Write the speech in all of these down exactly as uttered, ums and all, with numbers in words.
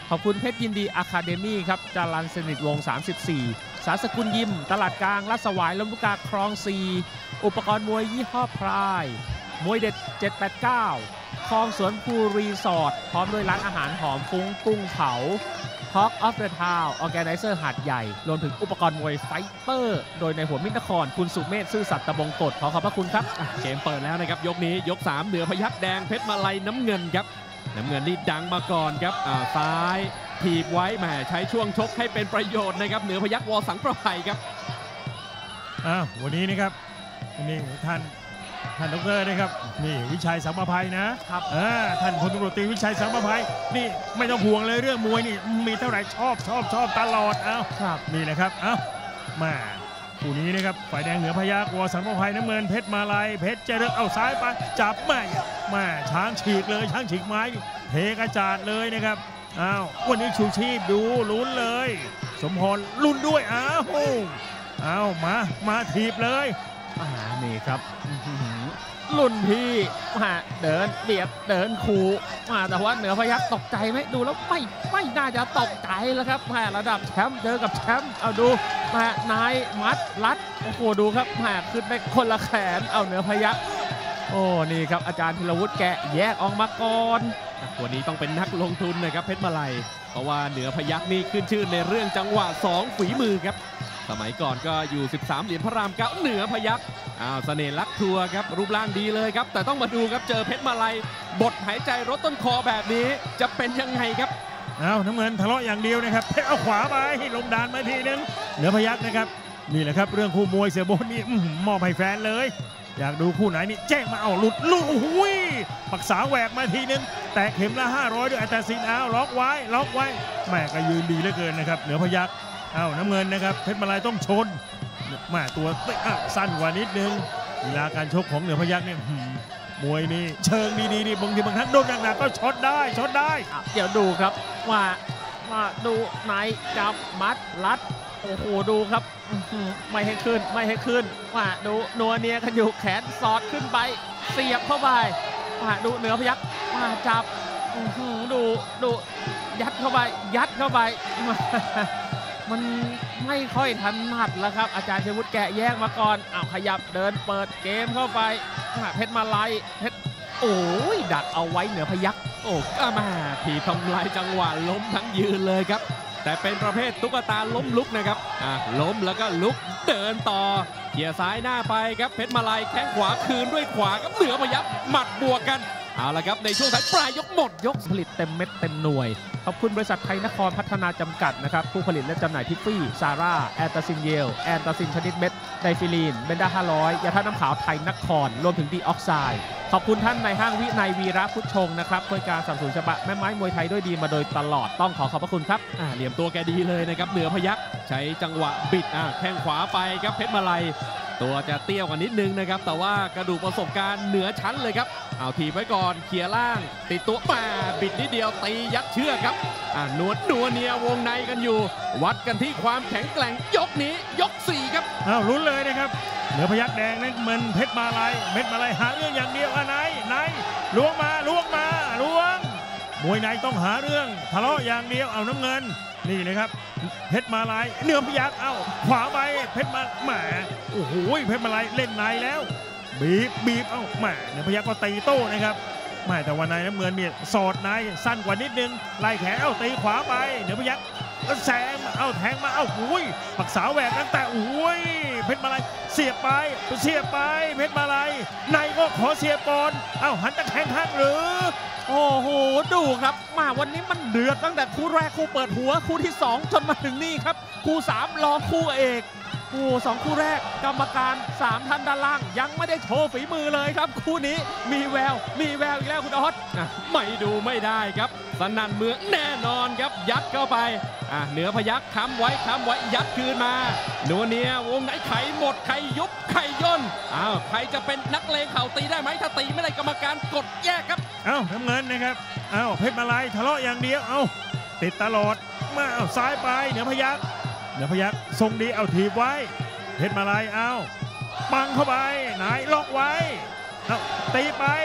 ขอบคุณเพชรยินดีอะคาเดมี่ครับจารันสนิทวงศ์สามสิบสี่สาสกุลยิมตลาดกลางลาดสวายลำลูกกาคลองสี่อุปกรณ์มวยยี่ห้อพรายมวยเด็ดเจ็ดแปดเก้าคลองสวนภูรีสอร์ทพร้อมด้วยร้านอาหารหอมฟุ้งกุ้งเผา Talk of the Town Organizer หาดใหญ่รวมถึงอุปกรณ์มวยไฟเตอร์โดยในหัวมิตรนครคุณสุเมธซื่อสัตย์ตะบงกฎขอขอบพระคุณครับเกมเปิดแล้วนะครับยกนี้ยกสามเหนือพยัคฆ์แดงเพชรมาลัยน้ำเงินครับน้ำเงินนี่ดังมาก่อนครับอ่าซ้ายถีบไว้แหมใช้ช่วงชกให้เป็นประโยชน์นะครับเหนือพยัคฆ์วอสังประภัยครับอ้าววันนี้นะครับนี่ท่านท่านดรนะครับนี่วิชัยสังประภัยนะครับอ่าท่านพลตำรวจตรีวิชัยสังประภัยนี่ไม่ต้องห่วงเลยเรื่องมวยนี่มีเท่าไหร่ชอบชอบชอบตลอดเอ้าครับนี่แหละครับเอ้ามาคู่นี้นะครับฝ่ายแดงเหนือพยัคฆ์วอสังประภัยน้ำเงินเพชรมาลัยเพชรเจริญเอาซ้ายไปจับแม่แม่ช้างฉีกเลยช้างฉีกไม้เทกระจาดเลยนะครับอ้าววันนี้ชูชีพดูลุ้นเลยสมพรลุ้นด้วยอ้าวอ้าวมามาถีบเลยอ่านี่ครับรุ่นพี่มาเดินเบียดเดินขู่มาแต่ว่าเหนือพยัคฆ์ตกใจไหมดูแล้วไม่ไม่น่าจะตกใจแล้วครับมาระดับแชมป์เจอกับแชมป์เอาดูมานายมัดรัดโอ้โหดูครับมาขึ้นไปคนละแขนเอาเหนือพยัคฆ์โอ้นี่ครับอาจารย์ธีรวุฒิแกะแยกออกมาก่อนวันนี้ต้องเป็นนักลงทุนนะครับเพชรมาลัยเพราะว่าเหนือพยัคฆ์นี่ขึ้นชื่อในเรื่องจังหวะสองฝีมือครับสมัยก่อนก็อยู่สิบสามเหรียญพระรามเก้าเหนือพยัคฆ์อ้าวเสน่ห์ลักทัวร์ครับรูปร่างดีเลยครับแต่ต้องมาดูครับเจอเพชรมาลัยบทหายใจรถต้นคอแบบนี้จะเป็นยังไงครับอ้าวน้ำเงินทะเลาะอย่างเดียวนะครับเพชรเอาขวาไปให้ลมดานมาทีนึงเหนือพยัคฆ์นะครับนี่แหละครับเรื่องคู่มวยเสียโบนนี่มอบให้แฟนเลยอยากดูคู่ไหนนี่แจ้งมาเอาหลุดลุดหุ้ยปักษาแหวกมาทีนึงแตะเข็มละห้าร้อยด้วยอัตสินอ้าวล็อกไว้ล็อกไว้แม่ก็ยืนดีเหลือเกินนะครับเหนือพยัคฆ์อ้าวน้ำเงินนะครับเพชรมาลัยต้องชนมาตัวสั้นกว่านิดนึงเวลาการชกของเหนือพยัคฆ์เนี่ยมวยนี่เชิงดีๆนี่บางทีบางครั้งโดนหนักๆก็ช็อตได้ช็อตได้เดี๋ยวดูครับว่าว่าดูไหนจับมัดรัดโอ้โหดูครับไม่ให้ขึ้นไม่ให้ขึ้นว่าดูนัวเนียกันอยู่แขนสอดขึ้นไปเสียบเข้าไปว่าดูเหนือพยัคฆ์มาจับดูดูยัดเข้าไปยัดเข้าไปมันไม่ค่อยถนัดแล้วครับอาจารย์ชัยวุฒิแกะแยกมาก่อนอ้าวขยับเดินเปิดเกมเข้าไปเพชรมาลัยเพชรโอ้ยดักเอาไว้เหนือพยัคฆ์โอ้ก็มาผีทำลายจังหวะล้มทั้งยืนเลยครับแต่เป็นประเภทตุ๊กตาล้มลุกนะครับอ่ะล้มแล้วก็ลุกเดินต่อเขี่ยซ้ายหน้าไปครับเพชรมาลัยแข้งขวาคืนด้วยขวาครับเหนือพยัคฆ์หมัดบวกกันเอาละครับในช่วงท้ายปลายยกหมดยกผลิตเต็มเม็ดเต็มหน่วยขอบคุณบริษัทไทยนครพัฒนาจำกัดนะครับผู้ผลิตและจำหน่ายทิฟฟี่ซาร่าแอนตาซินเยลแอนตาซินชนิดเม็ดไดฟิลีนเบนด้าห้าร้อยยาธาตุน้ำขาวไทยนครรวมถึงดีออกไซด์ขอบคุณท่านในห้างวินัยวีระพุทธชงนะครับเพื่อการสนับสนุนฉบับแม่ไม้มวยไทยด้วยดีมาโดยตลอดต้องขอขอบพระคุณครับอ่าเหลี่ยมตัวแกดีเลยนะครับเหนือพยัคฆ์ใช้จังหวะบิดอ่าแข้งขวาไปครับเพชรมาลัยตัวจะเตี้ยวกว่านิดนึงนะครับแต่ว่ากระดูกประสบการณ์เหนือชั้นเลยครับเอาทีไว้ก่อนเขี่ยล่างติดตัวป่าบิดนิดเดียวตียัดเชือกครับอ่านวดนัวเนียวงในกันอยู่วัดกันที่ความแข็งแกร่งยกนี้ยกสี่ครับอ้าวลุ้นเลยนะครับเหนือพยัคฆ์แดงนั่นมันเพชรมาลัยเพชรมาลัยหาเรื่องอย่างเดียวอะไรไหนล้วงมาล้วงมาล้วงมวยในต้องหาเรื่องทะเลาะอย่างเดียวเอาน้ำเงินนี่นะครับเพชรมาลัยเหนือพยัคฆ์เอ้าขวาไปเพชรมาแหมโอ้โหเพชรมาลัยเล่นในแล้วบีบบีบเอ้าแหมเหนือพยัคฆ์ก็ตีโต้นะครับแหมแต่วันในน้ำเงินเนี่ยสอดในสั้นกว่านิดนึงไล่แขนเอ้าตีขวาไปเหนือพยัคฆ์แซงเอ้าแทงมาเอ้าอุ้ยปักษาแหวกตั้งแต่อุ้ยเพชรมาลัยเสียบไปเสียบไปเพชรมาลัยในก็ขอเสียบก่อนเอ้าหันตะแคงข้างหรือโอ้โหดูครับมาวันนี้มันเดือดตั้งแต่คู่แรกคู่เปิดหัวคู่ที่สองจนมาถึงนี่ครับคู่สามรองคู่เอกโอ้สองคู่แรกกรรมการสามท่านด้านล่างยังไม่ได้โชว์ฝีมือเลยครับคู่นี้มีแววมีแววอีกแล้วคุณออสไม่ดูไม่ได้ครับสนั่นเมืองแน่นอนครับยัดเข้าไปอ่ะเหนือพยัคฆ์ค้ำไว้ค้ำไว้ยัดคืนมานัวเนียวงไหนไขหมดไขยุบไขย่นอ้าวใครจะเป็นนักเลงเข่าตีได้ไหมถ้าตีไม่ได้กรรมการกดแยกครับเอ้าน้ำเงินนะครับเอ้าเพชรมาลัยทะเลาะอย่างเดียวเอ้าติดตลอดมาเอาซ้ายไปเหนือพยัคฆ์เหนือพยัคฆ์ทรงดีเอาถีบไว้เพชรมาลัยเอาปังเข้าไปไหนล็อกไว้เอาตีไป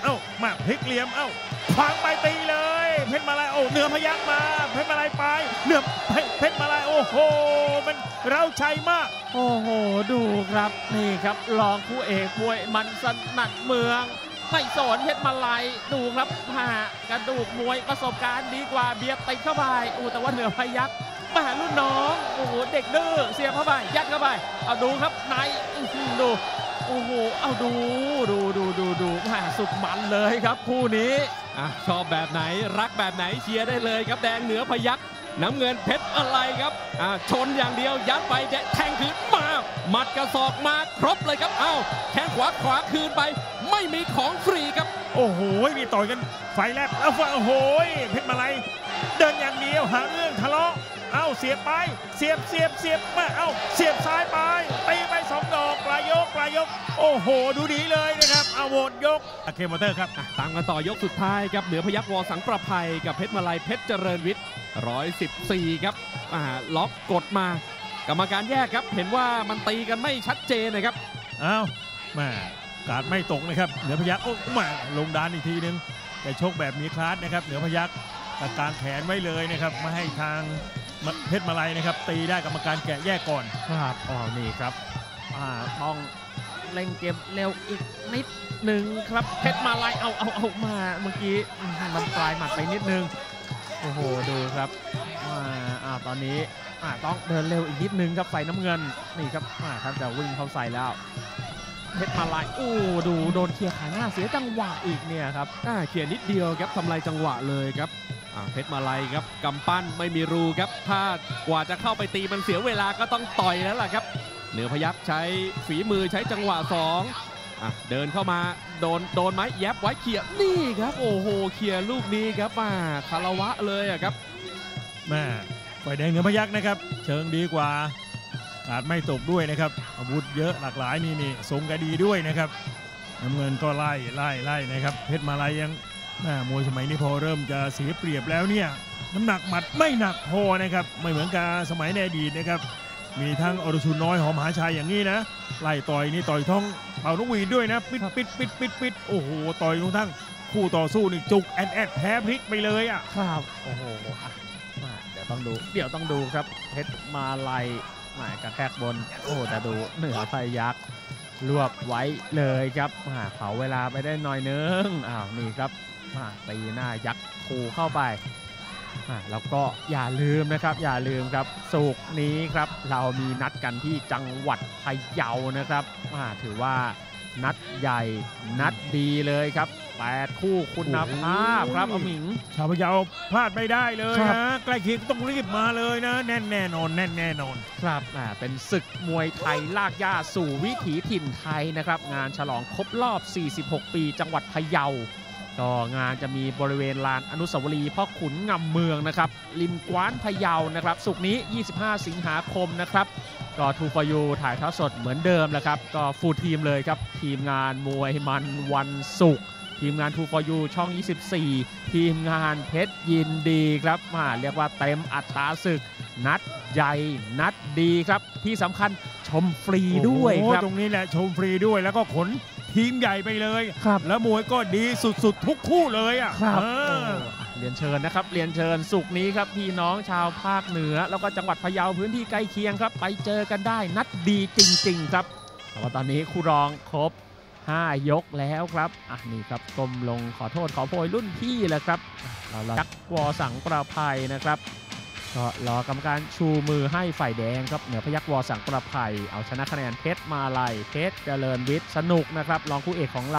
เอ้ามาพลิกเหลี่ยมเอ้าขวางไปตีเลยเพชรมาลัยโอ้เหนือพยักมาเพชรมาลัยไปเหนือเพชรมาลัยโอ้โหมันเร้าใจมากโอ้โหดูครับนี่ครับรองคู่เอกมวยมันสนั่นเมืองไม่สนเพชรมาลัยดูครับผ่ากระดูกมวยประสบการณ์ดีกว่าเบียดติดเข้าไปโอ้แต่ว่าเหนือพยักมารุ่นน้องโอ้โหเด็กดื้อเสียบเข้าไปยัดเข้าไปเอาดูครับในดูโอ้โหเอาดูดูดูดูดูมาสุดมันเลยครับคู่นี้อ่ะชอบแบบไหนรักแบบไหนเชียร์ได้เลยครับแดงเหนือพยัคฆ์น้ำเงินเพชรอะไรครับอ่ะชนอย่างเดียวยัดไปแทงคืนมาหมัดกระศอกมาครบเลยครับอ้าวแข้งขวาขวาคืนไปไม่มีของฟรีครับโอ้โหมีต่อยกันไฟแลบแล้วโอ้โหเพชรมาลัยเดินอย่างเดียวหาเรื่องทะเลาะเอ้าเสียบไปเสียบเสียบเสียบมาเอ้าเสียบซ้ายไปตีไปสองดอกปลายยกปลายยกโอ้โหดูดีเลยนะครับเอาโหวตยกเคมอเตอร์ครับอ่ะตามกันต่อยกสุดท้ายครับเหนือพยัคฆ์วอสังประภัยกับเพชรมาลัยเพชรเจริญวิทย์ร้อยสิบสี่ครับอ่าล็อกกดมากรรมการแยกครับเห็นว่ามันตีกันไม่ชัดเจนนะครับอ้าวแม่การไม่ตกนะครับเหนือพยักโอ้แม่ลงดานอีกทีนึงแต่ชกแบบมีคลาสนะครับเหนือพยักตะการแขนไว้เลยนะครับไม่ให้ทางเพชรมาลัยนะครับตีได้กรรมการแกะแยกก่อนครับอ๋อนี่ครับอ่าต้องเล่งเกมเร็วอีกนิดหนึ่งครับเพชรมาลัยเอาเอาเอามาเมื่อกี้มันปลายหมัดไปนิดนึงโอ้โหดูครับอ่าอ่าตอนนี้อ่าต้องเดินเร็วอีกนิดนึงครับไฟน้ำเงินนี่ครับอ่าครับจะวิ่งเข้าใส่แล้วเพชรมาลัยโอ้ดูโดนเคลียร์ขาหน้าเสียจังหวะอีกเนี่ยครับอ่าเขียนนิดเดียวครับทำลายจังหวะเลยครับอ่าเพชรมาลัยครับกำปั้นไม่มีรูครับถ้ากว่าจะเข้าไปตีมันเสียเวลาก็ต้องต่อยแล้วล่ะครับเหนือพยัคฆ์ใช้ฝีมือใช้จังหวะสองอ่ะเดินเข้ามาโดนโดนไหมแยบไว้เขี่ยนี่ครับโอ้โหเขี่ยลูกนี้ครับมาคารวะเลยอะครับแม่ไฟแดงเหนือพยักนะครับเชิงดีกว่าการไม่ตกด้วยนะครับอาวุธเยอะหลากหลายนี่นี่ทรงกระดีด้วยนะครับน้ำเงินก็ไล่ไล่ไล่นะครับเพชรมาลัยยังแม่มวยสมัยนี้พอเริ่มจะเสียเปรียบแล้วเนี่ยน้ำหนักหมัดไม่หนักพอนะครับไม่เหมือนกับสมัยในอดีตนะครับมีทั้งอรชุนน้อยหอมหาชัยอย่างนี้นะไล่ต่อยนี่ต่อยท้องเป่านกหวีดด้วยนะปิดปิดปิดปิดปิดโอ้โหต่อยลงทั้งคู่ต่อสู้นี่จุกแอดแอดแพ้พลิกไปเลยอ่ะครับโอ้โหอ่ะมาเดี๋ยวต้องดูเดี๋ยวต้องดูครับเพชรมาลัยมากระแทกบนโอ้แต่ดูเหนือพยัคฆ์รวบไว้เลยครับมาเผาเวลาไปได้หน่อยนึงอ้าวนี่ครับมาตีหน้ายักษ์คูเข้าไปอ่ะแล้วก็อย่าลืมนะครับอย่าลืมครับสุกร์นี้ครับเรามีนัดกันที่จังหวัดพะเยานะครับอ่ะถือว่านัดใหญ่นัดดีเลยครับแปดคู่คุณภาพครับอมิงชาวพะเยาพลาดไม่ได้เลยครับนะใกล้เคียงต้องรีบมาเลยนะแน่นแน่นอนแน่นแน่นอนครับอ่าเป็นศึกมวยไทยลากย่าสู่วิถีถิ่นไทยนะครับงานฉลองครบรอบ สี่สิบหก ปีจังหวัดพะเยาก็งานจะมีบริเวณลานอนุสาวรีย์พ่อขุนงำเมืองนะครับริมกว้านพะเยานะครับศุกร์นี้ ยี่สิบห้า สิงหาคมนะครับก็ทูฟอยูถ่ายทอดสดเหมือนเดิมแหละครับก็ฟูลทีมเลยครับทีมงานมวยมันวันศุกร์ทีมงาน ทู ฟอร์ ยู ช่อง ยี่สิบสี่ ทีมงานเพชรยินดีครับมาเรียกว่าเต็มอัตราศึกนัดใหญ่นัดดีครับที่สำคัญชมฟรีด้วยโอ้โหครับตรงนี้แหละชมฟรีด้วยแล้วก็ขนทีมใหญ่ไปเลยครับแล้วมวยก็ดีสุดๆทุกคู่เลยอ่ะครับเออเรียนเชิญนะครับเรียนเชิญสุกร์นี้ครับพี่น้องชาวภาคเหนือ แล้วก็จังหวัดพะเยาพื้นที่ใกล้เคียงครับ ไปเจอกันได้นัดดีจริง ๆ ครับแต่ว่าตอนนี้คู่รองครบห้ายกแล้วครับอ่ะนี่ครับก้มลงขอโทษขอโพยรุ่นพี่แหละครับอ่ะเราละยักษ์วอสังประภัยนะครับก็รอกรรมการชูมือให้ฝ่ายแดงครับเหนือพยัคฆ์วอสังประภัยเอาชนะคะแนนเพชรมาลัยเพชรเจริญวิทย์สนุกนะครับรองคู่เอกของเรา